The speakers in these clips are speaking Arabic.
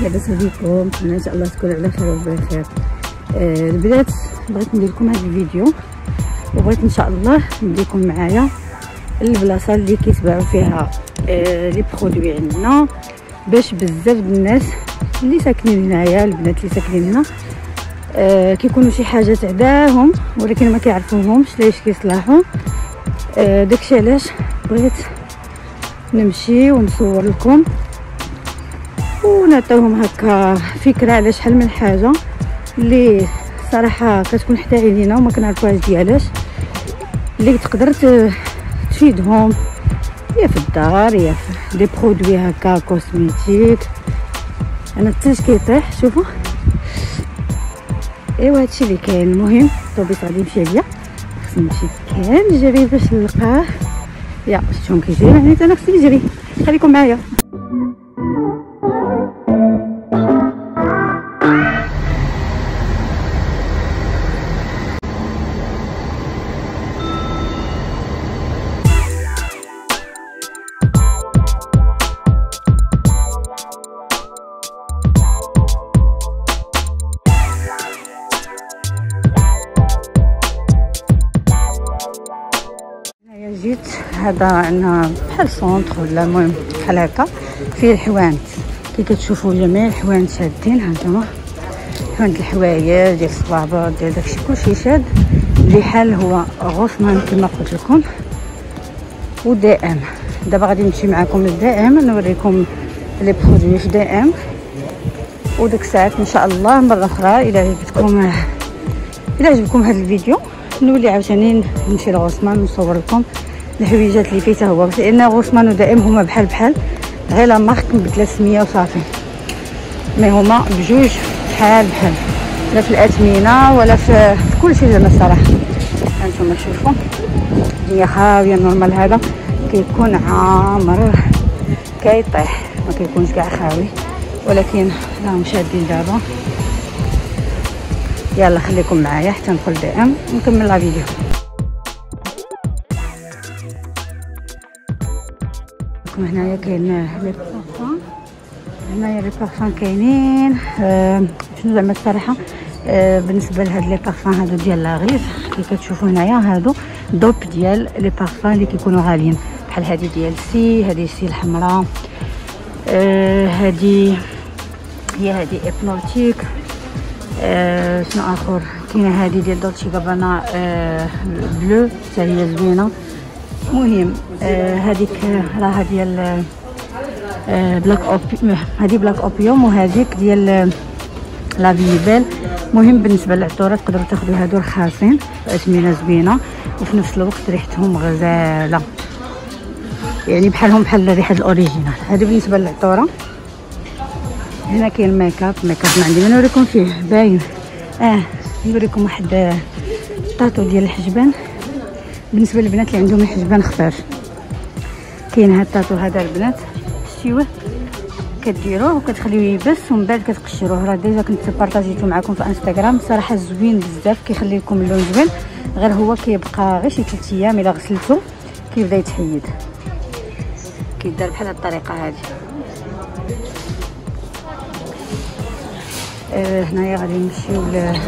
لاباس عليكم؟ ان شاء الله تكونوا على خير وبخير. البنات بغيت ندير لكم هذا الفيديو وبغيت ان شاء الله نديكم معايا البلاصه اللي كيتباعوا فيها لي برودوي عندنا، باش بزاف الناس اللي ساكنين هنايا، البنات اللي ساكنين هنا كيكونوا شي حاجات عداهم ولكن ما كيعرفوهمش ليش كيصلحوا. داكشي علاش بغيت نمشي ونصور لكم ونعطيهم هكا فكره على شحال من حاجه اللي صراحه كتكون حتى عينينا وما كنعرفوهاش ديالاش، اللي تقدر تفيدهم يا في الدار يا في دي برودوي هكا كوسميتيك. انا الثلج كيطيح شوفوا. ايوا هادشي اللي كاين. المهم الطوبيس غادي يمشي عليا، خصني نمشي كنجري باش نلقاه. يا شفتهم كيجري يعني انا خصني نجري. خليكم معايا. جيت هذا عندنا بحال سونطر ولا المهم بحال هكا فيه الحوانت، كي كتشوفوا جميع الحوانت شادين. هانتوما حوانت الحوايج ديال الصبابط ديال داكشي كلشي شاد. اللي حال هو غوصمان كما قلت لكم ودي ام. دابا غادي نمشي معكم لدي ام نوريكم لي برودوي في دي ام، وديك الساعات ان شاء الله مره اخرى الى عجبكم هذا الفيديو نولي عاوتاني نمشي لغوصمان ونصور لكم الحويجات اللي فيه هو، لان غوصمان ودائم هما بحال غير لا مارك مبدله سميه وصافي، مي هما بجوج بحال لا في الاثمنه ولا في كلشي زعما الصراحه. هانتوما شوفوا الدنيا خاويه. نورمال هذا كيكون عامر كيطيح، ما كيكونش كاع خاوي، ولكن راهم شادين دابا. يلا خليكم معايا حتى ندخل دي ام ونكمل لا فيديو. هنايا كاين لي بارفان، هنايا لي بارفان كاينين. شنو زعما الصراحه بالنسبه لهاد لي بارفان هادو ديال لاغيف كي كتشوفوا هنايا، هادو دوب ديال لي بارفان اللي كيكونوا غاليين، بحال هادي ديال هادي سي الحمراء، هادي هي هادي ابنوتيك. شنو اخر كاينه هادي ديال دولتشي غابانا بلو حتى هي زوينه. المهم هذيك راها ديال بلاك اوبيوم، هذه بلاك اوبيوم وهذيك ديال لا فيبل. المهم بالنسبه للعطور تقدروا تاخذوا هادو رخاصين اثمنه زوينه وفي نفس الوقت ريحتهم غزاله، يعني بحالهم بحال ريحه الاوريجينال. هذه بالنسبه للعطوره. هنا كاين ميكاب ما عندي ما نوريكم فيه باين. نوريكم واحد طاطو ديال الحجبان بالنسبه للبنات اللي عندهم الحجبان خفاف. كاين هاد الطاطو هذا البنات شتيوه كديروه وكتخليوه يبس ومن بعد كتقشروه. راه ديجا كنت بارطاجيته معكم في انستغرام، صراحه زوين بزاف، كيخلي لكم اللون زوين، غير هو كيبقى غير شي 3 ايام الا غسلته كيبدا يتحيد. كيدار بحال هاد الطريقه هادي. هنايا غادي نمشيو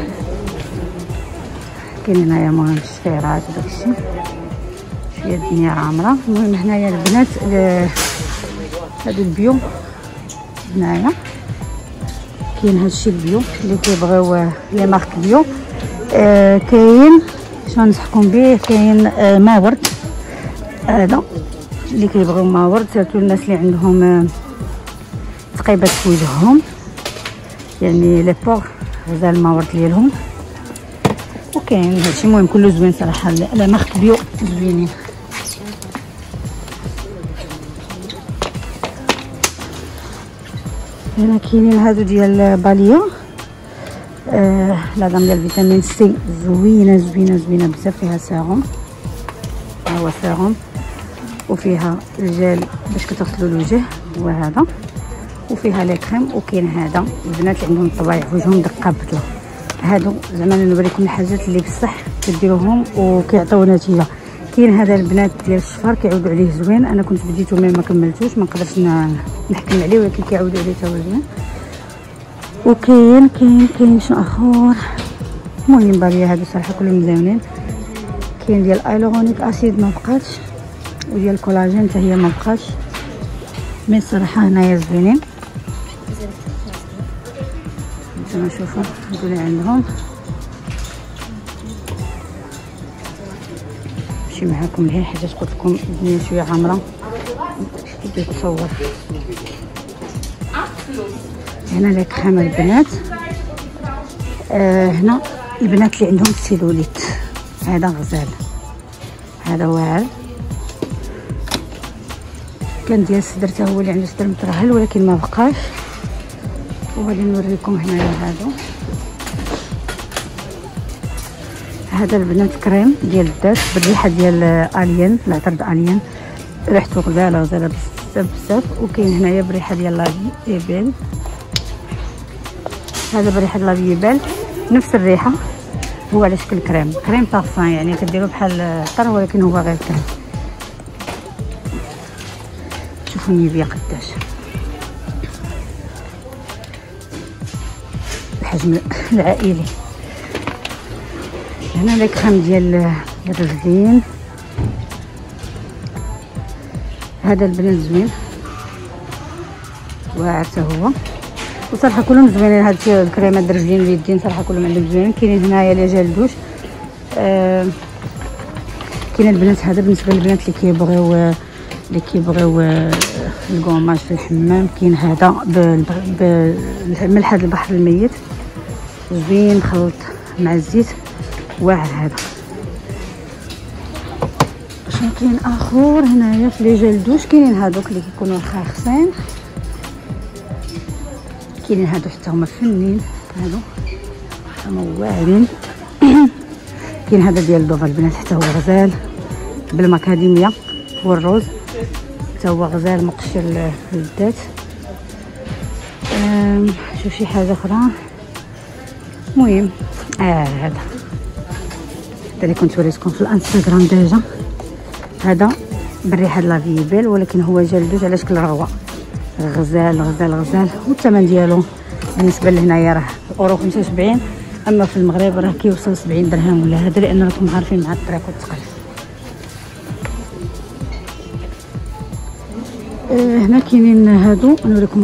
كاين هنايا مهم الشفيرات وداكشي، شويه الدنيا عامره. المهم هنايا البنات هادو البيو، هنايا كاين هادشي البيو اللي كيبغيو لي مارك بيو. كاين شنو ننصحكم به، كاين ما ورد، هذا اللي كيبغيو ما ورد، سيرتو الناس اللي عندهم تقيبات في وجههم، يعني لي بور غزال الماورد ديالهم. وكاين هادشي المهم كله زوين صراحه، لا مارك بيو زوينين. هنا كاينين هادو ديال باليا، لادام ديال فيتامين سي زوينه بزاف، فيها سيروم، ها هو سيروم، وفيها الجل باش كتغسلوا الوجه وهذا، وفيها لي كريم. وكاين هذا البنات اللي عندهم الطبايع وجههم دقه بطله، هادو زعما نوريكم الحاجات اللي بصح كديروهم وكيعطيو نتيجه. كاين هذا البنات ديال الشفر كيعودوا عليه زوين، انا كنت بديتو مي ما كملتوش، ما نقدرش نحكم عليه، ولكن كيعودوا عليه حتى هو زوين. وكاين شنو اخر. المهم بالي هادو صراحه كلهم مزيونين. كاين ديال ايلورونيك اسيد ما بقاتش، وديال الكولاجين حتى هي ما بقاتش، مي الصراحه هنايا زوينين. نتوما شوفوا هادو اللي عندهم. نمشي معاكم لهنا حيت قلت لكم الدنيا شويه عامره كيف تصور. هنا لك خامة البنات. هنا البنات اللي عندهم السيلوليت، هذا غزال، هذا واعر. كان ديال الصدر حتى هو اللي عنده صدر مترهل ولكن ما بقاش. وغادي نوريكم هنايا هذا البنات كريم ديال الذات بالريحه ديال الين، العطر د الين، ريحته غزاله بزاف. وكاين هنايا بريحه ديال لافيبيل، هذا بريحه لافيبيل نفس الريحه، هو على شكل كريم بارفان، يعني كديروا بحال الطر ولكن هو غير كريم. شوفوا نيفيا قداش الحجم العائلي. هنا لك خام ديال الرجلين، هذا البنات زوين واعر حتى هو. وصراحه كلهم زوينين هاد الكريمات د الرجلين اليدين، صراحه كلهم عندهم زوينين. كاينين هنايا لي جال دوش. كاين البنات هذا بالنسبه للبنات اللي كيبغيو الكوماج في الحمام. كاين هذا بملح هذا البحر الميت زوين مخلط مع الزيت، واعر هذا. شنو كاين اخر هنايا في لي جال دوش؟ كاينين هذوك اللي كيكونوا خاخصين، كاينين هادو حتى هما فنين، هادو هما واعرين. كاين هذا ديال دوفا البنات حتى هو غزال بالماكاديميا والروز، حتى هو غزال مقشر للذات. شوف شي حاجه اخرى. المهم هذا اللي كنت وريتكم في الانستغرام ديجا، هذا بالريحه د لافيبيل ولكن هو جلدوج على شكل رغوه، غزال. والثمن ديالو بالنسبه لهنايا راه اورو 75، اما في المغرب راه كيوصل 70 درهم ولا هذا، لان راكم عارفين مع الطريق والثقل. هنا كاينين هادو، نوريكم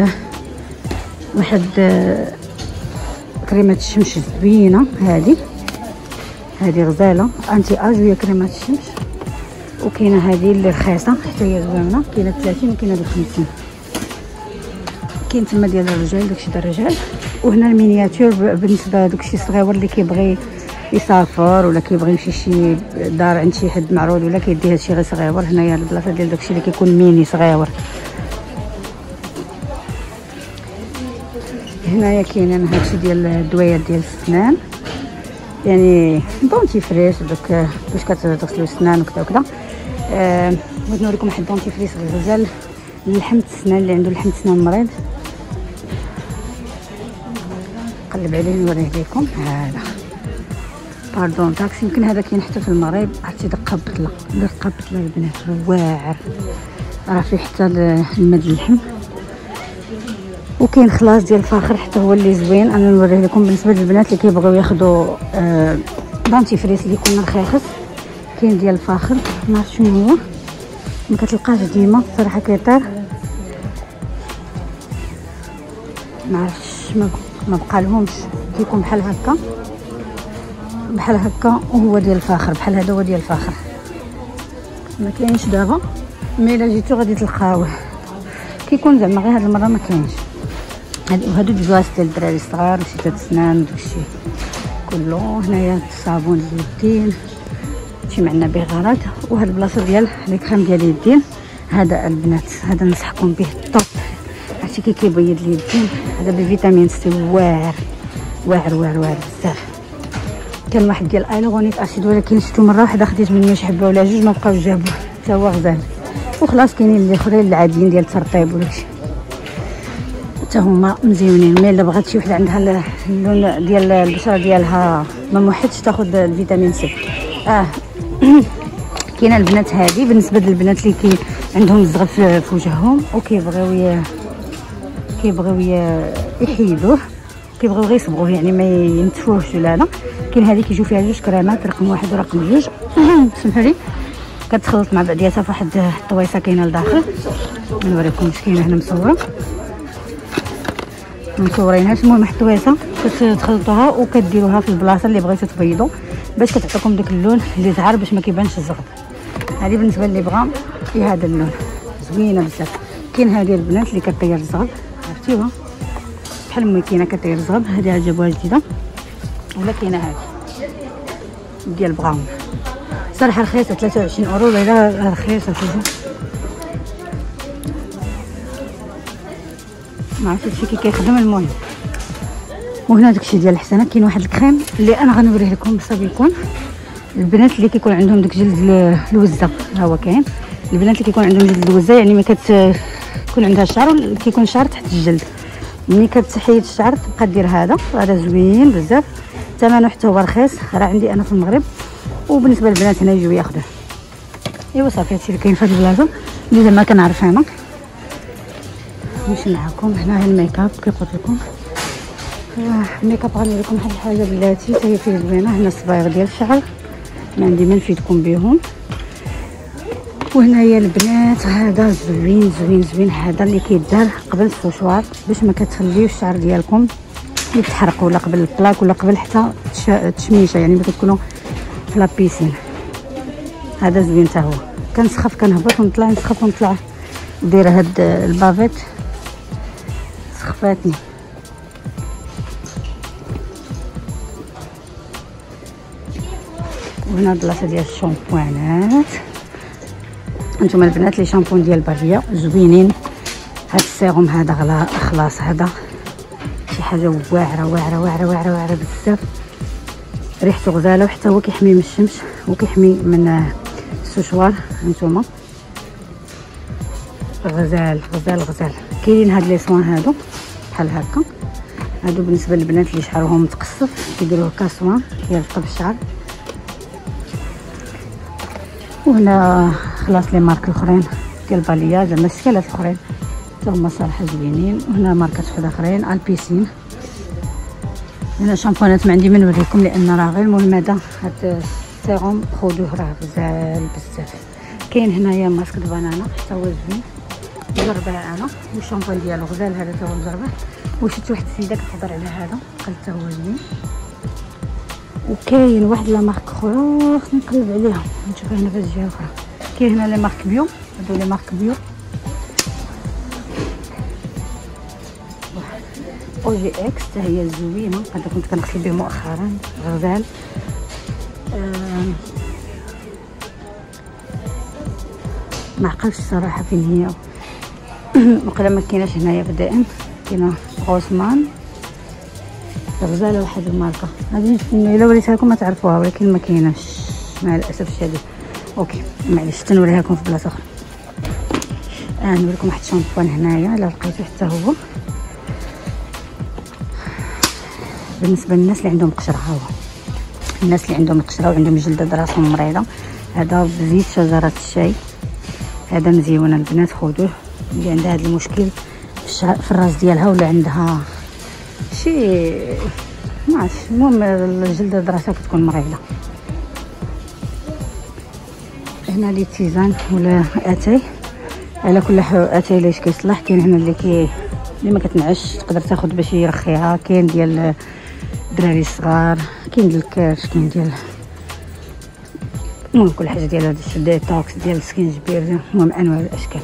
واحد كريمه الشمس زوينه. هذه غزاله انتي اج، وهي كريمه الشمس. وكاينه هذه اللي رخيصه حتى هي زوينه، كاينه 30 وكاينه 50. كاين تما ديال الرجال، داكشي ديال الرجال. وهنا المينياتور بالنسبه لداكشي الصغيور اللي كيبغي يسافر ولا كيبغي يمشي شي دار عند شي حد معروض ولا كيدي هادشي غير صغيور. هنايا البلاصه ديال داكشي اللي كيكون ميني صغيور. هنايا كاينين هادشي ديال الدوايات ديال السنان، يعني دونتيفريس دوك باش كتغسلوا السنان وكذا وكذا. بغيت نوريكم واحد دونتيفريس غزال للحم السنان، اللي عنده لحم السنان مريض قلب عليه نوريه لكم. هذا باردون تاكس، يمكن هذا كاين حتى في المغرب. عرفتي دقه بطله البنات، واعر راه فيه حتى المد اللحم. وكاين خلاص ديال الفاخر حتى هو اللي زوين، انا نوريه لكم بالنسبه للبنات اللي كيبغيو ياخذوا دونتيفريس اللي يكون رخيص. كاين ديال الفاخر ما عرفت شنو هو، ما كتلقاش ديما الصراحه، كيطير ما عرفتش، ما بقى لهمش. كيكون بحال هكا وهو ديال الفاخر، بحال هذا هو ديال الفاخر. ما كاينش دابا، مي الا جيتو غادي تلقاوه. كيكون زعما غير هاد المره ما كاينش. هادو الجواز ديال الدراري الصغار وشتات السنان داكشي كله. هنايا الصابون اليدين شي معنا به غرض. وهاد البلاصه ديال لي كريم ديال اليدين، هذا البنات هذا ننصحكم به الطوب، عرفتي كي كيبيض اليدين. هذا بفيتامين سي، واعر بزاف. كان واحد ديال ايلورونيك اسيد ولكن شفتو مره واحده خديت منه شي حبه ولا جوج، ما بقاوش جابوه، حتى هو غزال. وخلاص كاينين اللي اخرين العاديين ديال الترطيب وداكشي حتى هما مزيونين. مي الا بغات شي وحده عندها اللون ديال البشره ديالها ما موحدش تاخذ الفيتامين سي. كاينه البنات هذه بالنسبه للبنات اللي عندهم الزغف في وجههم وكيبغيو كيبغيو يحيدوه، كيبغيو غير يصبغوه يعني ما ينتفوهش ولا لا. كاين هذه كيجيو فيها جوج كريمات، رقم 1 ورقم 2 سمحوا لي، كتخلط مع بعضياتها فواحد الطويصه كاينه لداخل. نوريكم واش كاينه هنا مصوره، مصورينهاش. المهم الطويصه كتخلطوها وكديروها في البلاصه اللي بغيتو تبيضوا باش كتعطيكم داك اللون اللي زعر باش ما كيبانش الزغب. هذه بالنسبه اللي بغى في هذا اللون زوينه بزاف. كاين هذه البنات اللي كطير الزغب، عرفتيوها بحال المكينه كطير الزغب، هذه عجبوها جديده. ولا كاينه هذه ديال براون، صراحه رخيصه 23 اورو، ولا رخيصه شوفوا. ما عرفتش هادشي كي كيخدم. المهم وهنا داكشي ديال الحسنه. كاين واحد الكريم اللي انا غنوريه لكم بصح يكون البنات اللي كيكون عندهم داك جلد الوزه. ها هو كاين البنات اللي كيكون عندهم جلد الوزه، يعني ما كتكون عندها الشعر كيكون شعر تحت الجلد، ملي كتحيد الشعر تبقى دير هذا زوين بزاف. ثمنه حتى هو رخيص، راه عندي انا في المغرب، وبالنسبه للبنات هنا يجيو ياخذوه. ايوا صافي هادشي اللي كاين في هاد البلاصه اللي زعما كنعرف انا. نمشي معكم هنا الميكاب كيف قلت لكم. الميكاب غنوري لكم واحد الحاجه بلاتي حتى هي فيه زوينه. هنا الصبايغ ديال الشعر ما عندي ما نفيدكم بهم. وهنايا البنات هذا زوين زوين زوين، هذا اللي كيدار قبل السوشوار باش ما كتخليوش الشعر ديالكم يتحرق، ولا قبل البلاك ولا قبل حتى التشميشه، يعني ملي كتكونوا في لابيسين. هذا زوين حتى هو. كنسخف كنهبط ونطلع، نسخف ونطلع. دايره هاد البافيت سخفاتني. وهنا البلاصه ديال الشامبوانات. انتم البنات لي شامبون ديال باريا زوينين. هاد السيروم هذا خلاص هذا شي حاجه واعره واعره واعره واعره واعره بزاف، ريحته غزاله، وحتى هو كيحمي من الشمس وكيحمي من السشوار. هانتوما غزال غزال غزال. كاينين هاد لي صوان هادو بحال هكا، هادو بالنسبه للبنات اللي شعرهم متقصف كيديروه كاسوان كيرطب الشعر. وهنا خلاص لي مارك الاخرين ديال باليا زعما السكالات الاخرين حتى هما صراحه زوينين. وهنا ماركات وحده اخرين البيسين. هنا شامبونات ما عندي ما نوريكم لان راه غير. المهم هذا السيروم خذوه راه غزال بزاف. كاين هنايا ماسك د بنانا حتى هو زوين، مجربه انا، والشامبون ديالو غزال هذا حتى هو مجربه. وشفت واحد السيده كتهضر على هذا قالت حتى هو زوين. وكاين واحد لا مارك اخرى خصني نقلب عليها نشوفها هنا في الجهه الاخرى. كاين هنا لي مارك بيو، هادو لي مارك بيو. او جي اكس حتى هي زوينه، هذا كنت كنغسل به مؤخرا غزال. ما عقلتش الصراحه فين هي، وقيلا ما كايناش هنايا بدائن. كاينه غوسمان غزاله واحد الماركه هذه، الا وريتها لكم ما تعرفوها، ولكن ما كايناش مع الاسف الشديد. اوكي معليش تنوريها لكم في بلاصه اخرى. نوريكم واحد الشامبوان هنايا الا لقيتو حتى هو بالنسبه للناس اللي عندهم قشره. ها هو الناس اللي عندهم القشره وعندهم جلد راسهم مريضه، هذا بزيت شجره الشاي. هذا مزيون البنات خذوه اللي عندها هذا المشكل في الراس ديالها، ولا عندها شي ما عرفتش، المهم الجلد راسها كتكون مريضه. هنا لي تيزان ولا اتاي، على كل حال اتاي ليش كيصلح. كاين هنا اللي ما كتنعش تقدر تاخذ باش يرخيها، كاين ديال الدراري الصغار، كاين ديال الكرش، كاين ديال المهم كل حاجه ديال هذا الديتوكس ديال السكينجبير. المهم انواع الاشكال.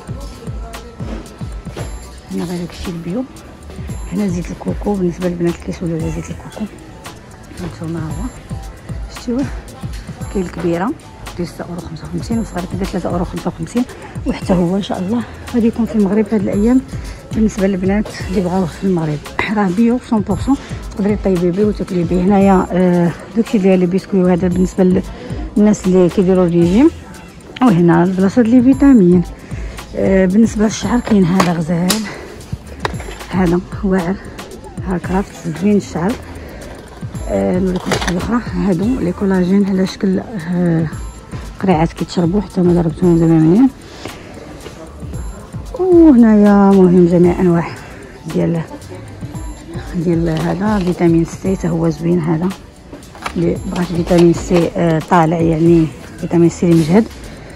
هنا غير داكشي البيو. هنا زيت الكوكو بالنسبه للبنات اللي كيسولوا على زيت الكوكو. هانتوما هو شتوه. كاين الكبيره ديال 6.55 اورو، وصغيره ديال 3.55 اورو. وحتى هو ان شاء الله غادي يكون في المغرب هاد الايام. بالنسبه للبنات اللي بغاوه في المغرب راه بيو 100%، تقدري طيبي به وتاكلي به. هنايا داكشي ديال لي بيسكوي، وهذا بالنسبه للناس اللي كيديروا الريجيم. وهنا البلاصه ديال لي فيتامين. بالنسبه للشعر كاين هذا غزال، هذا واعر هاكرافت زوين الشعر. نوريكم حاجه اخرى، هادو لي كولاجين على شكل قريعات كيتشربوا، حتى ما ضربتهم زعما منين. وهنايا مهم جميع انواع ديال هذا فيتامين سي، حتى هو زوين هذا اللي بغات فيتامين سي طالع، يعني فيتامين سي اللي مجهد.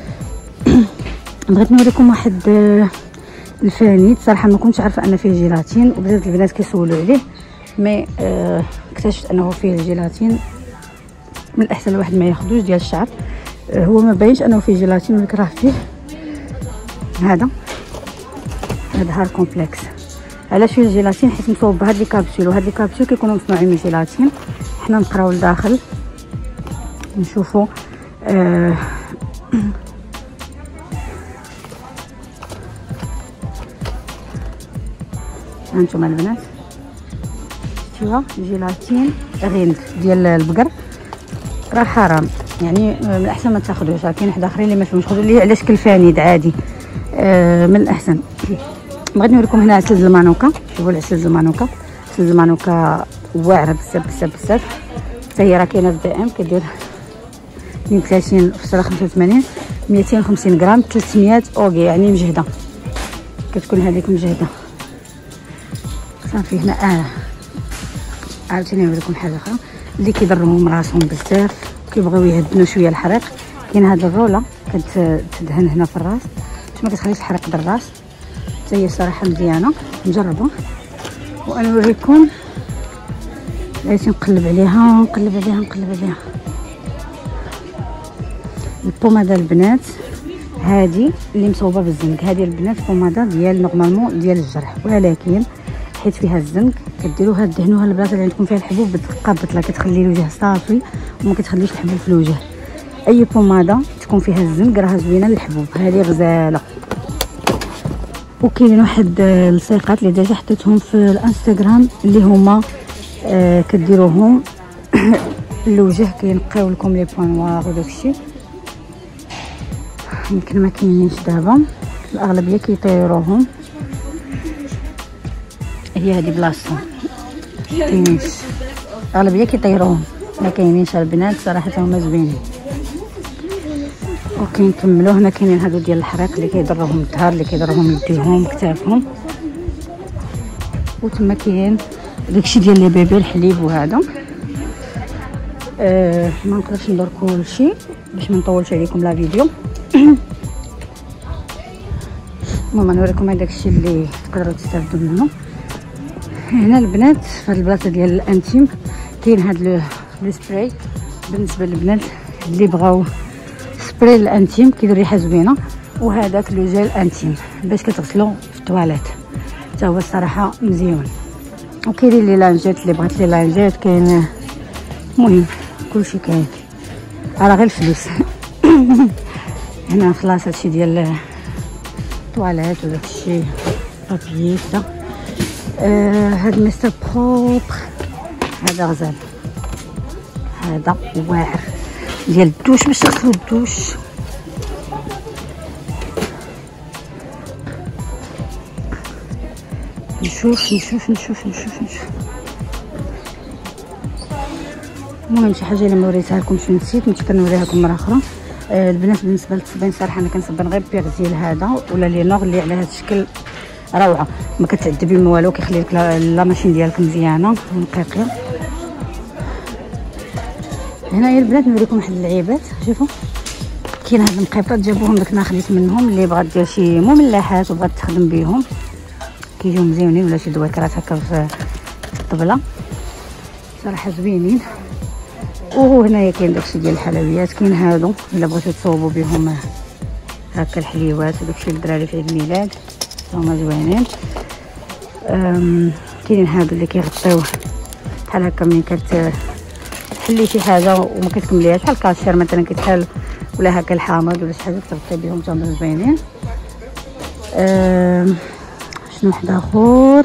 بغيت نوريكم واحد الفانيت، صراحه ما كنتش عارفه ان فيه جيلاتين، وبزاف البنات كيسولوا عليه، مي اكتشفت انه فيه الجيلاتين. من الاحسن الواحد ما ياخذوش ديال الشعر، هو ما باينش انه فيه جيلاتين، ولكن راه فيه هذا هار كومبلكس. علاش فيه الجيلاتين؟ حيت مصوب بهاد لي كابسول، وهاد لي كابسول كيكونوا مصنوعين من الجيلاتين. حنا نقراو لداخل نشوفوا هانتوما البنات، شتيوها جيلاتين غيند ديال البقر، راه حرام، يعني من الاحسن ما تاخذوش. كاين واحد اخرين اللي ما فهموش خذوا ليه علاش كالفانيد عادي، من الاحسن. بغيت نوريكم هنا عسل المانوكا، شوفوا العسل المانوكا، عسل المانوكا واعره بزاف بزاف بزاف، حتى هي راه كاينه في دي ام، كدير 32.85 250 غرام 300 اوغي، يعني مجهده، كتكون هذيك مجهده صافي. هنا عاوتاني نوريكم حاجه اخرى اللي كيضرهم راسهم بزاف، كيبغيو يهدنوا شويه الحريق. كاين هاد الروله كتدهن هنا في الراس باش ما كتخليش الحريق بالراس، حتى هي صراحه مزيانه مجربه. وانا نوريكم بغيت نقلب عليها البوماده البنات، هذه اللي مصوبه بالزنك. هذه البنات بوماده ديال نورمالمون ديال الجرح، ولكن حيت فيها الزنك كديروها دهنوها البلاصه اللي عندكم فيها الحبوب، بتقبط لا كتخلي الوجه صافي وما كتخليش الحبوب في الوجه. اي بوماده تكون فيها الزنك راها زوينه للحبوب، هذه غزاله. وكاين واحد الصيقات اللي ديجا حطيتهم في الانستغرام اللي هما كديروهم الوجه، كينقيو لكم لي بوين نوار وداكشي. يمكن ما كاينينش دابا، الاغلبيه كيطيروهم، هي هذه بلاصتهم كاينينش، الاغلبيه كيطيروهم ما كاينينش البنات، صراحه هما زوينين. وكنكملوا هنا كاينين هادو ديال الحريق اللي كيضرهم الظهر، اللي كيضرهم يديهم كتافهم. وتما كاين داكشي ديال لي بيبي الحليب وهذا. ما نقدرش ندور كلشي باش ما نطولش عليكم لا فيديو. المهم نوريكم هذاك الشيء اللي تقدروا تستافدوا منه. هنا البنات في هاد البلاصه ديال الانتيم كاين هاد لو سبراي بالنسبه للبنات اللي بغاو سبراي الانتيم كيدير ريحه زوينه، وهذاك لو جيل انتيم باش كتغسلوا في الطواليت، حتى هو الصراحه مزيون. وكاينين لي لانجيت اللي بغات لي لانجيت، كاين المهم كلشي كاين، راه غير الفلوس. هنا خلاص هادشي ديال الطواليت وداكشي بابيي كدا. هاد مستر بروبر هذا غزال، هذا واعر ديال الدوش باش تغسلوا الدوش. نشوف. المهم شي حاجه اللي ما وريتها لكمش نسيت، ممكن نوريها لكم مره اخرى. البنات بالنسبه للتصبين صراحه انا كنصبن غير بيرزيل هذا ولا لينور اللي على هذا الشكل روعه، ما كتعذبي ما والو، كيخلي لك لا ماشين ديالك مزيانه ونقيقيه. هنايا البنات نوريكم واحد اللعيبات، شوفوا كاين هاد المقيبات جابوهم داك انا خديت منهم، اللي بغات دير شي مملحات وبغات تخدم بهم كيجيو مزيونين، ولا شي دويكرات هكا في الطبله صراحه زوينين. وهنايا كاين داكشي ديال الحلويات، كاين هادو الا بغيتو تصوبوا بهم هكا الحليوات وداكشي للدراري في عيد الميلاد هما زوينين. كاينين هادو اللي كيغطيو بحال هكا ملي كتحلي شي حاجه وما كتكمليهاش، بحال الكاشير مثلا كيتحل، ولا هكا الحامض ولا شي حاجه كتغطي بهم حتى هما زوينين. شنو واحد اخر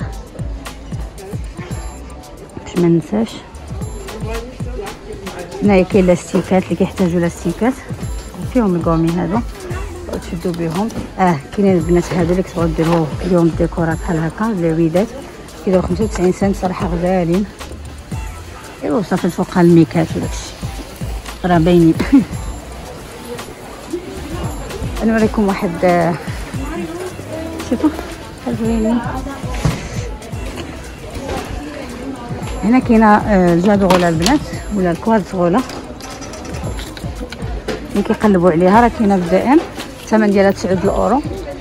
باش ما ننساش، هنايا كاين لاستيكات اللي كيحتاجوا لاستيكات فيهم الكومي هادو وتشدوا بهم. كاينين البنات هادو اللي كتبغيو ديروا اليوم الديكورات بحال هكا لي ويدات، كيديروا 95 سنت صراحه غزالين. ايوا صافي فوق الميكات وداكشي راه باينين. نوريكم واحد، شوفوا زوينين هنا كاينه الجادوغولا البنات ولا الكوارتغولا اللي كيقلبوا عليها، راه كاينه بدائم الثمن ديالها 9 الاورو.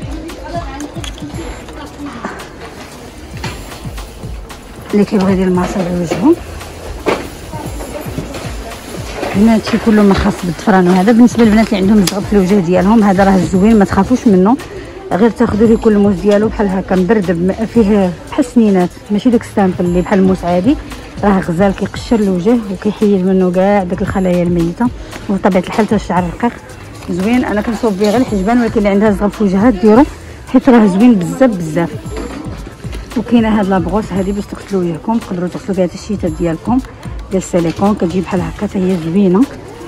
اللي كيبغي يدير الماساج لوجهو. هنا هادشي كله ما خاص بالدفران. وهذا بالنسبه للبنات اللي عندهم الزغب في الوجه ديالهم، هذا راه زوين ما تخافوش منه، غير تاخذوه يكون الموس ديالو بحال هكا مبردب فيه بحال سنينات، ماشي داك السامبل اللي بحال الموس عادي، راه غزال كيقشر الوجه وكيحيد منه كاع داك الخلايا الميته، وبطبيعه الحال حتى الشعر رقيق زوين. انا كنصوب به غير الحجبان، ولكن اللي عندها الزغب في وجهها ديرو حيت راه زوين بزاف بزاف. وكاينه هاد لابغوس هادي باش تغسلوا وجهكم، تقدروا تغسلوا بها الشيتات ديالكم ديال السيليكون، كتجي بحال هكا حتى هي زوينه.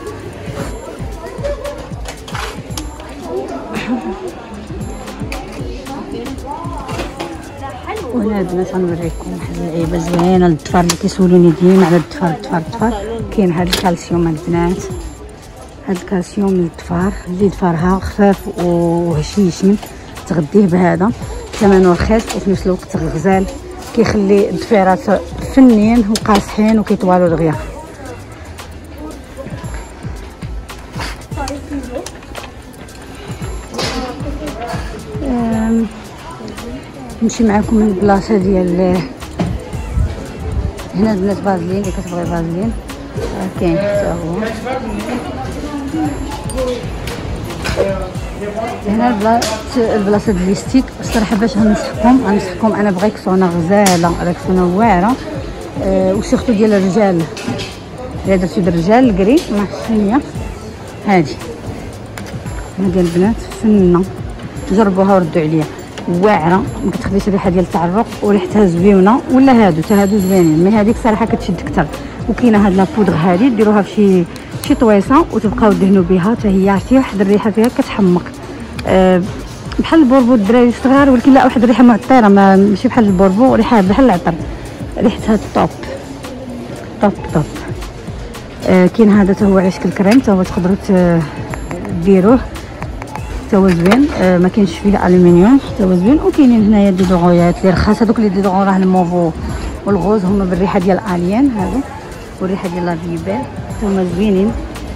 وهنا البنات غنوريكم واحد اللعيبه زوينه للدفار اللي كيسولوني ديما على الدفار. كاين هاد الكالسيوم البنات، هاد الكالسيوم للدفار اللي دفارها خفاف وهشيشين، تغديه بهذا، ثمنه رخيص وفي نفس الوقت غزال، كيخلي الضفيرات فنين وقاصحين وكيطوالوا دغيا. نمشي معكم من البلاصه ديال هنا البنات فازلين، اللي كتبغي فازلين كاين حتى هو. هنا البلاصه ديال ليستيك. الصراحه باش غنصحكم انا بريكسونا غزاله، ريكسونا واعره، وسيرتو ديال الرجال. الا درتو ديال الرجال الكري ما حسنيه هادي ديال البنات فنه، جربوها وردوا عليا، واعره ما كتخليش ريحه ديال التعرق وريحتها زوينه. ولا هادو حتى هادو زوينين، مي هذيك صراحه كتشد اكثر. وكاينه هاد لابودغ هادي ديروها في شي طويصه وتبقاو دهنوا بها، حتى هي عرفتي واحد الريحه فيها كتحمق، بحال البوربو الدراري الصغار، ولكن لا واحد الريحه معطره، ماشي بحال البوربو، ريحه بحال العطر، ريحتها توب. كاين هذا حتى هو عشق الكريم، حتى هو تقدروا ديروه، حتى هو زوين، ما كاينش فيه الالومنيوم، حتى هو زوين. وكاينين هنايا ديدوغويات اللي رخاص، هذوك اللي ديدوغون راه الموفو والغوز هما بالريحه ديال الاليان هادو، والريحه ديال لافيبير حتى هما زوينين.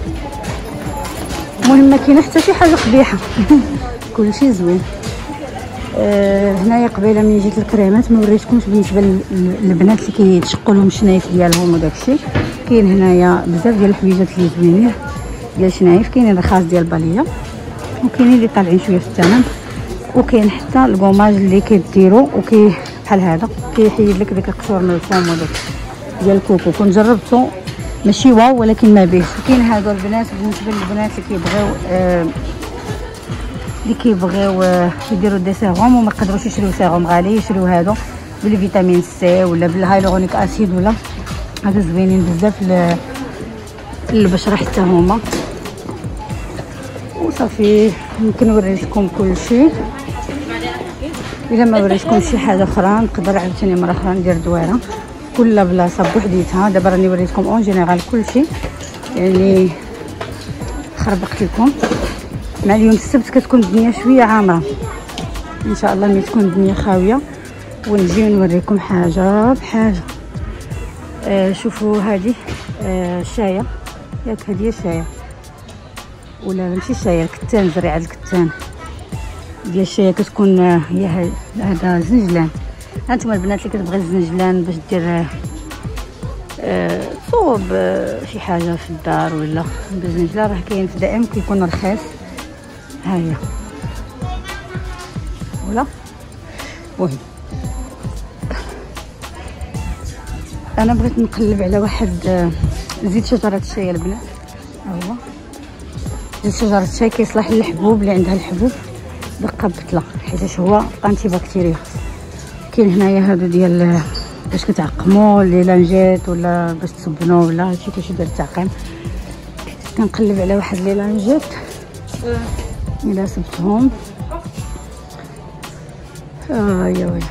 المهم ما كاينه حتى شي حاجه قبيحه كلشي زوين. هنايا قبيله من جيت الكريمات ما وريتكمش بالنسبه للبنات اللي كيتشقوا لهم الشنايف ديالهم وداكشي. كاين هنايا بزاف ديال الحويجات اللي زوينين ديال الشنايف، كاينين رخاص ديال باليه، وكاينين اللي طالعين شويه في الثمن. وكاين حتى الكوماج اللي كديرو بحال هذا كيحيد لك داك القشور من الفوم وداك ديال الكوكو. كنت جربته ماشي واو ولكن ما بيش. كاين هادو البنات بالنسبه للبنات اللي كيبغيو يديروا دي سيروم وما يقدروش يشريو سيروم غالي، يشريو هادو بالفيتامين سي ولا بالهايلورونيك اسيد، ولا هادو زوينين بزاف للبشره حتى هما. وصافي يمكن نوريكم كلشي. الا ما وريتكم شي حاجه اخرى نقدر عاوتاني مره اخرى ندير دويره كل بلاصه بوحديتها. دابا راني وريتكم اون جينيرال كلشي، يعني خربقت لكم. مع اليوم السبت كتكون الدنيا شويه عامره، ان شاء الله ملي تكون الدنيا خاويه ونجي نوريكم حاجه بحاجه. شوفوا هذه الشايه، ياك هذه الشايه ولا ماشي الشايه، الكتان، زريعه الكتان ديال الشايه كتكون هي هذا زنجلان. هانتوما البنات اللي كتبغي الزنجلان باش دير صوب شي حاجه في الدار ولا بالزنجلان، راه كاين في دائم كيكون رخيص. ها هي ولا وهي. انا بغيت نقلب على واحد زيت شجره الشاي البنات، ها هو زيت شجره الشاي كيصلح للحبوب اللي عندها الحبوب دقه بتله، حيت هو انتي بكتيريا. كاين هنايا هادو ديال باش كتعقموا لي لانجيت ولا باش تصبنوا ولا هادشي كيفاش ديال التعقيم. كنقلب على واحد لي لانجيت الا صبتهم. يا ويلي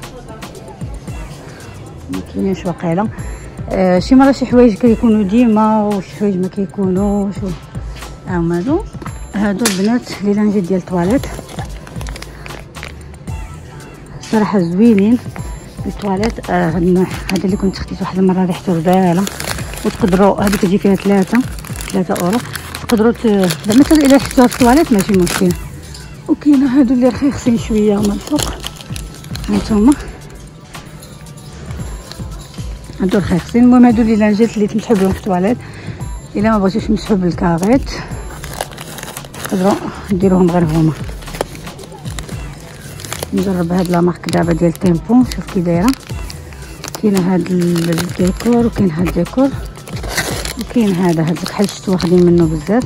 ما كاينينش واقيلا. شي مره شي حوايج كيكونوا ديما وشي حوايج ما كيكونوش. هما هادو البنات لي لانجيت ديال الطواليت صراحه زوينين، التواليت هاد النوع هذا اللي كنت خديت واحد المره ريحته زباله. وتقدروا هذه كتجي فيها 3 اورو. تقدروا زعما الا شفتوها في التواليت ماشي مشكل. وكاينه هادو اللي رخيصين شويه هما الفوق، هانتوما هادو رخيصين. المهم هادو اللي لانجات اللي تمسحوا بهم في التواليت، الا ما بغيتوش تمسحوا بالكاغيط تقدروا ديروهم غير هما. نجرب هاد لا مارك دابا ديال تيمبون، شوف كي دايره. كاينه هاد الديكور وكاين هاد الديكور وكاين هاد الكحل شفتو واخدين منه بزاف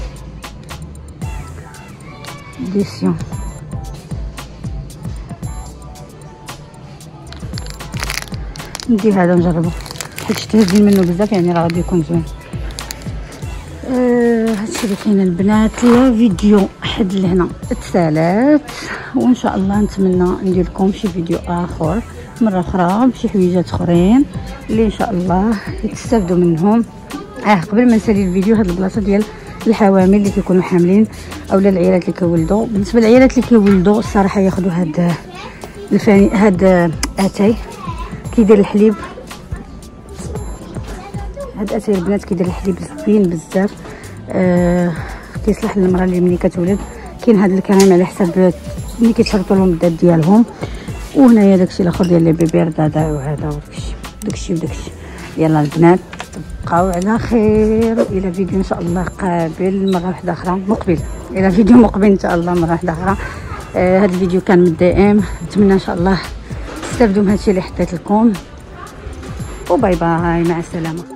ديسيون. ندي هذا نجربو حيت شفت هازين منه بزاف، يعني راه غادي يكون زوين. هادشي اللي كاين البنات. لا فيديو حد لهنا تسالات، وان شاء الله نتمنى ندير لكم شي فيديو اخر مره اخرى بشي حويجات اخرين اللي ان شاء الله تستافدوا منهم. قبل ما نسالي الفيديو، هاد البلاصه ديال الحوامل اللي كيكونوا حاملين اولا العيالات اللي كيولدوا، بالنسبه للعيالات اللي كيولدوا الصراحه ياخذوا هاد الفاني، هاد اتاي كيدير الحليب. هاد اتاي البنات كيدير الحليب زوين بزاف، كيصلح للمراه اللي ملي كتولد. كاين هاد الكريم على حساب ملي كيتشرطوا لهم الدات ديالهم. وهنايا داكشي الاخر ديال لي بيبي رضاضع وهذا وداكشي. يلا البنات تبقاو على خير، الى فيديو ان شاء الله قابل مره واحده اخرى مقبل، الى فيديو مقبل ان شاء الله مره واحده اخرى. هذا الفيديو كان من الدائم، نتمنى ان شاء الله تستافدوا من هادشي اللي حطيت لكم. وباي باي، مع السلامه.